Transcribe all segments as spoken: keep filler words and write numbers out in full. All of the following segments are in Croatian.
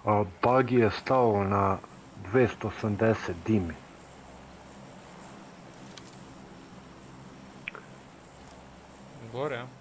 A bagi je stao na dvesta osamdeset dimi. Gore, a?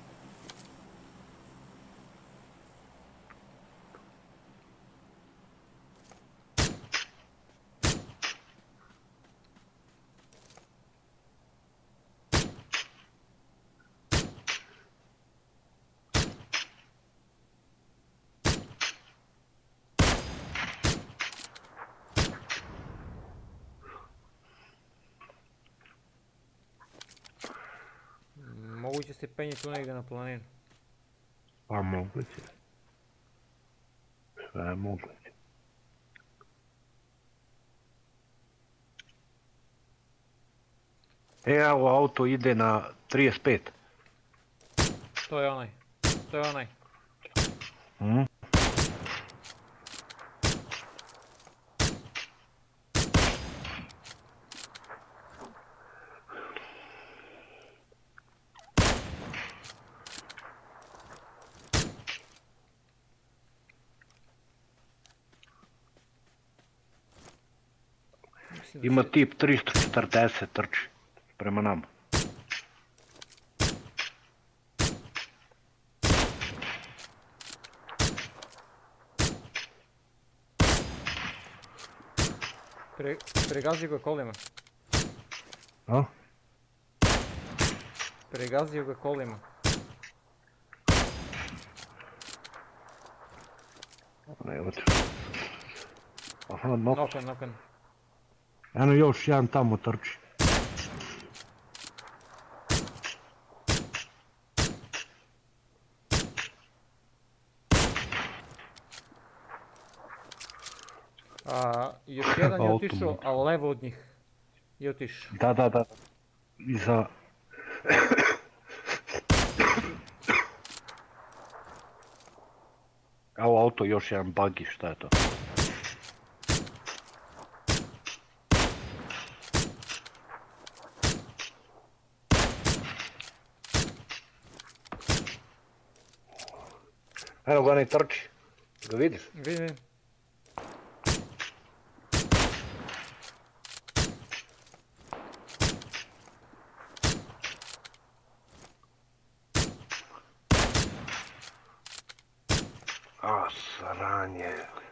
Moguće se penje tu negdje na planinu. Pa moguće. Sve je moguće. E, evo auto ide na trideset pet. To je onaj. To je onaj. Mhm. Ima tip tristo četrdeset trči prema nama. Pre, pregazio ga kolima. A? Pregazio ga kolima. Evo ću. Aha, nok. Nokan, nokan. Eno još jedan tamo trči. A, još jedan je otišao, a levo od njih je otišao. Da, da, da. Iza... Evo auto, još jedan buggy, šta je to? Evo ga ne trči, ga vidiš? Vidim, vidim. A, sranje.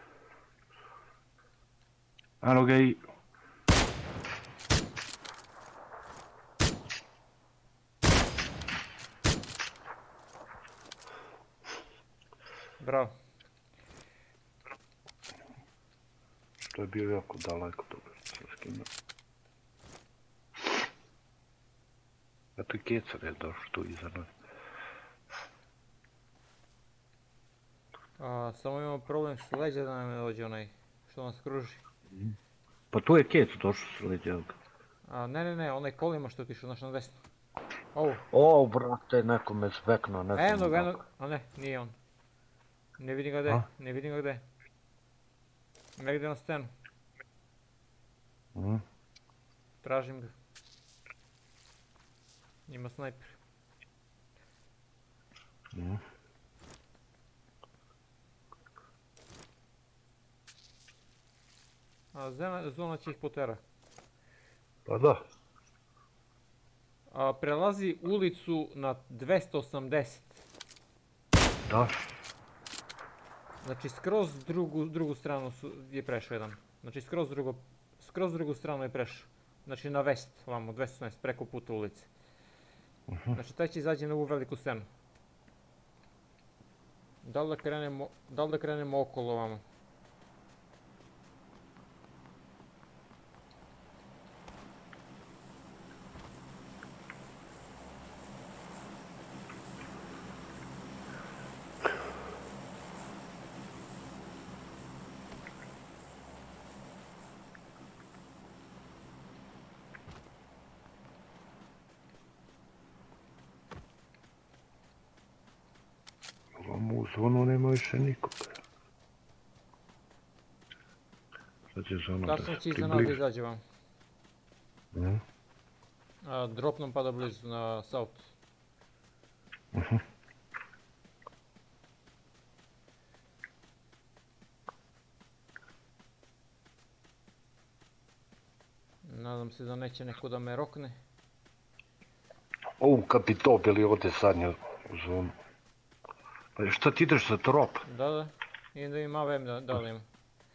Eno ga i... Bravo. To je bio jako daleko toga što se skinuo. Eto i kecar je došao tu iza nas. A, samo imamo problem s leđa da nam ne dođe onaj što nas kruži. Pa tu je kec došao s leđa. A, ne, ne, ne, onaj kolima što otišao naš na desno. Ovo. O, brate, neko me zveknuo, ne znam Eno ga, eno, kako. a ne, nije on. Ne vidim ga gde, ne vidim ga gde. Negdje na stenu. Mhm. Tražim ga. Ima snajper. Mhm. A zona, zona će ih potera. Pa da. A, prelazi ulicu na dvesta osamdeset. Da. Znači skroz drugu, drugu stranu su, je prešao jedan. Znači skroz, drugo, skroz drugu stranu je prešao. Znači na vest, ovamo, dvesta osamdeset, preko puta ulice. Uh-huh. Znači taj će izađe na ovu veliku stenu. Da li da krenemo, da li da krenemo okolo ovamo? Ovamo u zonu nema više nikoga. Sad će zona da se Tačno će iza nas da približi. izađe vam. Mhm. A, drop nam pada blizu na south. nadam se da neće neko da me rokne. O, kad bi to bili ovdje zadnje u zonu. Pa šta ti ideš za trop? Da, da. Idem da im A V M da, da li ima.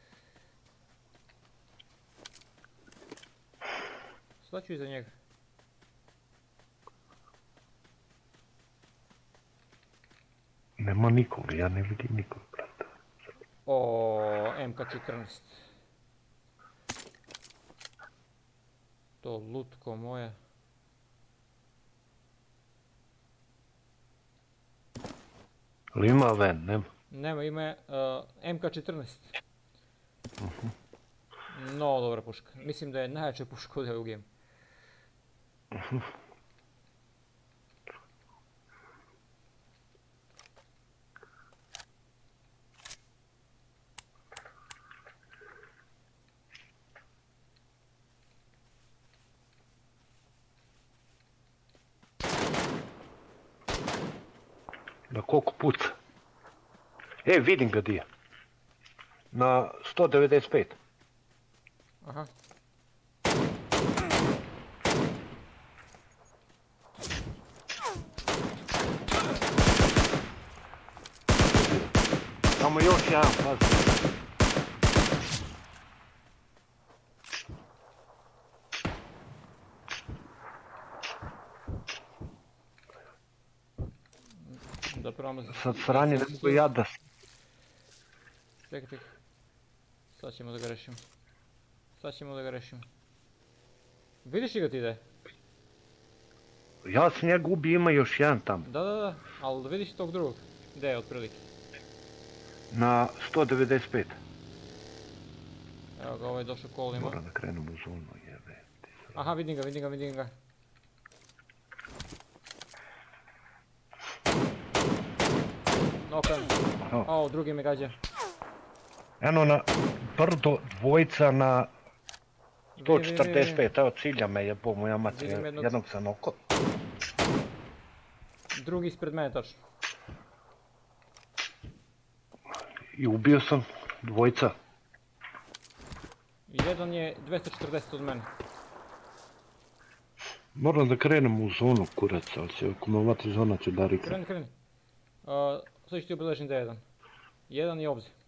Staću iza njega. Nema nikog, ja ne vidim nikog, brate. O, M K četrnaest. To lutko moje. Ali ima ven, nema? Nema, ima uh, M K četrnaest. Uh-huh. No, dobra puška. Mislim da je najjača puška ovdje u game. Uh-huh. Na koliko puca? E, vidim ga di je. Na sto devedeset pet. Aha. Samo još jedan, pazi. Da probamo... Sad sranje ne mogu ja da... Čekaj, čekaj. Sad ćemo da ga rešimo. Sad ćemo da ga rešimo. Vidiš li ga ti da je? Ja s njega ubi, ima još jedan tamo. Da, da, da. Ali vidiš tog drugog? Gdje je otprilike? Na sto devedeset pet. Evo ga, ovaj je došao kolima. Moram da krenem u zonu, jebe. Aha, vidim ga, vidim ga, vidim ga. Nokan. O, drugi me gađa. Eno na brdo dvojca na sto četrdeset pet, evo cilja me jebo moja mater, jednog... jednog sam oko. Drugi ispred mene tačno. I ubio sam dvojca. Jedan je dvesta četrdeset od mene. Moram da krenem u zonu, kurac, ali se ako me vatri zona ću da riknem. Kreni, kreni. Uh, sad ću ti obilježim da je jedan. Jedan je ovdje.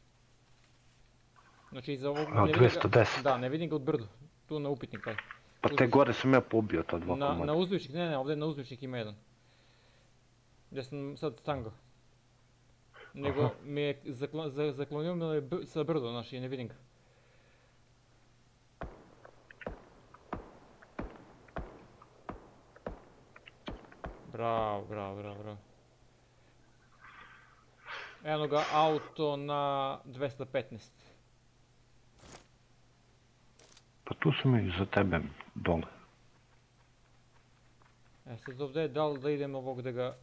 Znači iza ovog... A, dvesta deset. Da, ne vidim ga od brdu. Tu na upitnik taj. Pa te gore sam ja pobio ta dva komada. Na uzdušnik, ne ne, ovdje na uzdušnik ima jedan. Gdje sam sad stangao. Nego mi je zaklonio me sa brdo, znači ne vidim ga. Bravo, bravo, bravo, bravo. Eno ga auto na dvesta petnaest. Pa tu su mi za tebe dole. E sad ovdje je da li da idem ovog da ga...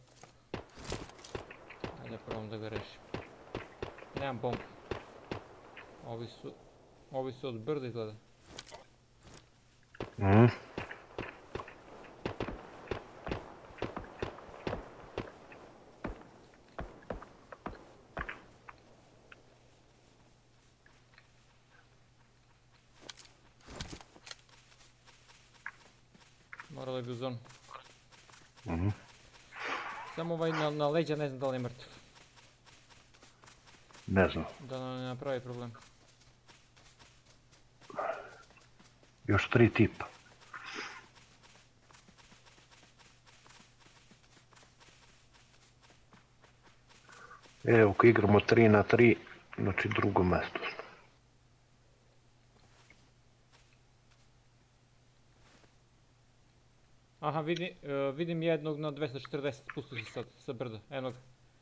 Ajde probam da ga rešim. Nemam bombu. Ovi su... Ovi su od brda izgleda. Mhm. Morali bi u zonu. Mhm. Samo ovaj na, na leđa ne znam da li je mrtav. Ne znam. Da nam ne napravi problem. Još tri tipa. Evo, ako igramo tri na tri, znači drugo mjesto smo. Aha, vidi, uh, vidim jednog na dvesta četrdeset, spustu se sad sa brda, jednog.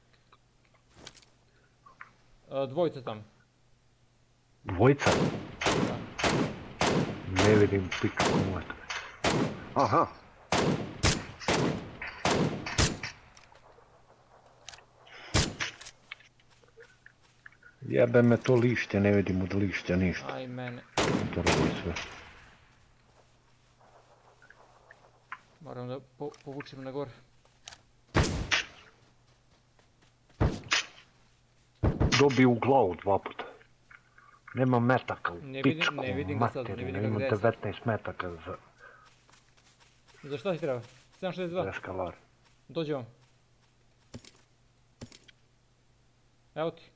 Uh, dvojica tamo. Dvojica? Da. Ne vidim pika komu je to. Aha. Jebe me to lišće, ne vidim od lišća ništa. Aj mene. To radi sve. Moram da po povučem na gore. Dobio u glavu dva puta. Nema metaka u Ne vidim- pičku ne vidim ga sad, ne materinu, vidim ga imam gdje je sad. devetnaest metaka za Za šta ti treba? sedam šezdeset dva. eskalar. Dođi vam. Evo ti.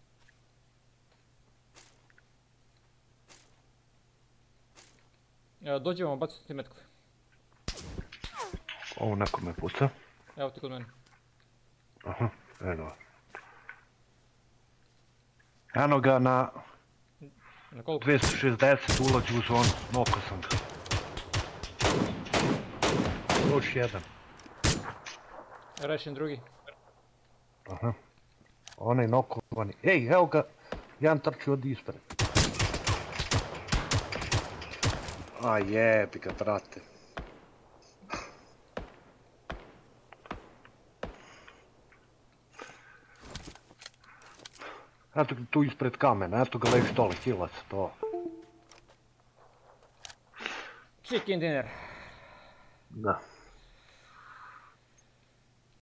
Evo, dođi vam, baciti ti metku. Ovo neko me puca. Evo ti kod mene. Aha, eno. Eno ga na Na koliko? dvjesto šezdeset ulađu u zonu, noko sam ga. Još jedan. Rešen drugi. Aha. Onaj nokovani. Ej, evo ga, jedan trči od ispred. A jebi ga, brate. Eto ga tu ispred kamena, eto ga leži dole, hilac, to. Chicken dinner. Da.